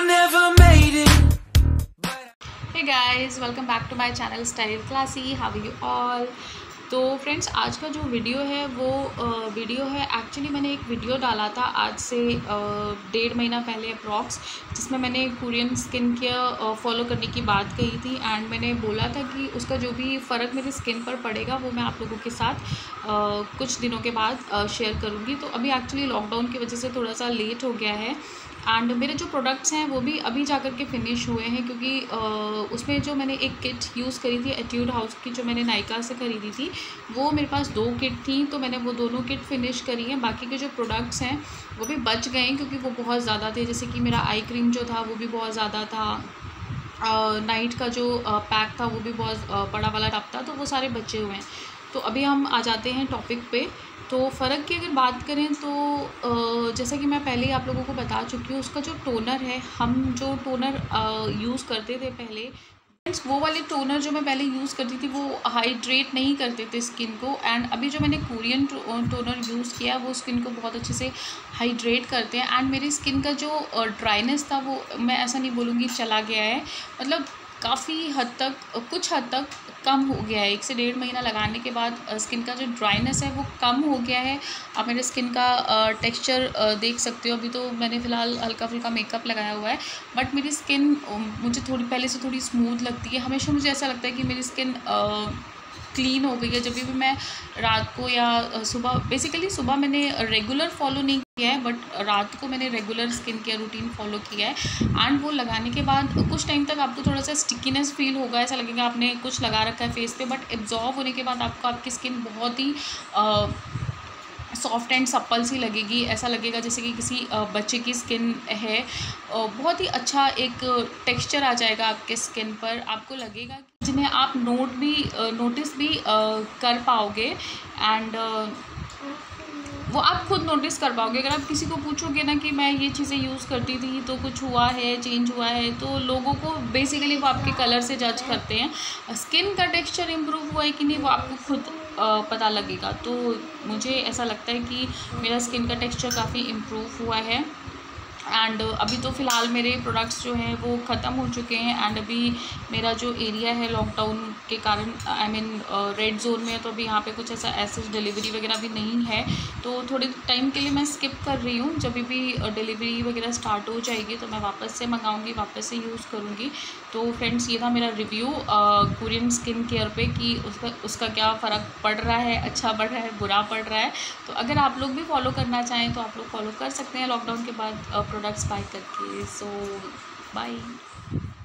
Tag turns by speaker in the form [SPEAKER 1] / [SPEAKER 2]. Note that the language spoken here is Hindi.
[SPEAKER 1] never made it.
[SPEAKER 2] Hey guys, welcome back to my channel Style Classy. How are you all? तो फ्रेंड्स, आज का जो वीडियो है वो वीडियो है, एक्चुअली मैंने एक वीडियो डाला था आज से 1.5 महीना पहले अप्रॉक्स, जिसमें मैंने कोरियन स्किन केयर फॉलो करने की बात कही थी एंड मैंने बोला था कि उसका जो भी फ़र्क मेरी स्किन पर पड़ेगा वो मैं आप लोगों के साथ कुछ दिनों के बाद शेयर करूँगी। तो अभी एक्चुअली लॉकडाउन की वजह से थोड़ा सा लेट हो गया है एंड मेरे जो प्रोडक्ट्स हैं वो भी अभी जा कर के फिनिश हुए हैं, क्योंकि उसमें जो मैंने एक किट यूज़ करी थी एट्यूड हाउस की, जो मैंने नायका से ख़रीदी थी, वो मेरे पास 2 किट थी, तो मैंने वो दोनों किट फिनिश करी हैं। बाकी के जो प्रोडक्ट्स हैं वो भी बच गए हैं क्योंकि वो बहुत ज़्यादा थे, जैसे कि मेरा आई क्रीम जो था वो भी बहुत ज़्यादा था, नाइट का जो पैक था वो भी बहुत बड़ा वाला टब था, तो वो सारे बचे हुए हैं। तो अभी हम आ जाते हैं टॉपिक पे। तो फ़र्क की अगर बात करें तो जैसा कि मैं पहले ही आप लोगों को बता चुकी हूँ, उसका जो टोनर है, हम जो टोनर यूज़ करते थे पहले, फ्रेंड्स वो वाले टोनर जो मैं पहले यूज़ करती थी वो हाइड्रेट नहीं करते थे स्किन को, एंड अभी जो मैंने कोरियन टोनर यूज़ किया वो स्किन को बहुत अच्छे से हाइड्रेट करते हैं। एंड मेरी स्किन का जो ड्राइनेस था वो, मैं ऐसा नहीं बोलूँगी चला गया है, मतलब काफ़ी हद तक, कुछ हद तक कम हो गया है। 1 से 1.5 महीना लगाने के बाद स्किन का जो ड्राइनेस है वो कम हो गया है। आप मेरे स्किन का टेक्सचर देख सकते हो। अभी तो मैंने फ़िलहाल हल्का फुल्का मेकअप लगाया हुआ है, बट मेरी स्किन मुझे थोड़ी पहले से थोड़ी स्मूथ लगती है। हमेशा मुझे ऐसा लगता है कि मेरी स्किन क्लीन हो गई है जब भी मैं रात को या सुबह, बेसिकली सुबह मैंने रेगुलर फॉलो नहीं किया है, बट रात को मैंने regular skin care routine follow किया है। एंड वो लगाने के बाद कुछ टाइम तक आपको थोड़ा सा स्टिकीनेस फील होगा, ऐसा लगेगा आपने कुछ लगा रखा है फेस पे, बट एब्जॉर्ब होने के बाद आपको आपकी स्किन बहुत ही सॉफ्ट एंड सप्पल सी लगेगी। ऐसा लगेगा जैसे कि किसी बच्चे की स्किन है। बहुत ही अच्छा एक टेक्सचर आ जाएगा आपके स्किन पर, आपको लगेगा कि जिन्हें आप नोटिस भी कर पाओगे, एंड वो आप खुद नोटिस कर पाओगे। अगर आप किसी को पूछोगे ना कि मैं ये चीज़ें यूज़ करती थी तो कुछ हुआ है, चेंज हुआ है, तो लोगों को बेसिकली वो आपके कलर से जज करते हैं। स्किन का टेक्सचर इम्प्रूव हुआ है कि नहीं वो आपको खुद पता लगेगा। तो मुझे ऐसा लगता है कि मेरा स्किन का टेक्सचर काफ़ी इम्प्रूव हुआ है। एंड अभी तो फ़िलहाल मेरे प्रोडक्ट्स जो हैं वो ख़त्म हो चुके हैं, एंड अभी मेरा जो एरिया है लॉकडाउन के कारण, आई मीन रेड जोन में है, तो अभी यहाँ पे कुछ ऐसे डिलीवरी वगैरह भी नहीं है, तो थोड़े टाइम के लिए मैं स्किप कर रही हूँ। जब भी डिलीवरी वगैरह स्टार्ट हो जाएगी तो मैं वापस से मंगाऊँगी, वापस से यूज़ करूँगी। तो फ्रेंड्स, ये था मेरा रिव्यू कोरियन स्किन केयर पे कि उसका क्या फ़र्क पड़ रहा है, अच्छा पड़ रहा है, बुरा पड़ रहा है। तो अगर आप लोग भी फॉलो करना चाहें तो आप लोग फॉलो कर सकते हैं लॉकडाउन के बाद प्रोडक्ट्स बाय करके। So bye.